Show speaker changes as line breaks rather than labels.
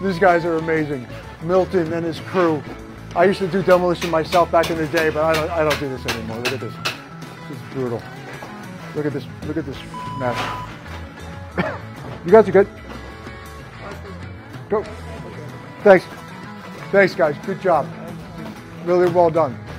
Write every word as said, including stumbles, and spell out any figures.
These guys are amazing. Milton and his crew. I used to do demolition myself back in the day, but I don't, I don't do this anymore. Look at this. This is brutal. Look at this. Look at this mess. You guys are good. Go. Thanks. Thanks, guys. Good job. Really well done.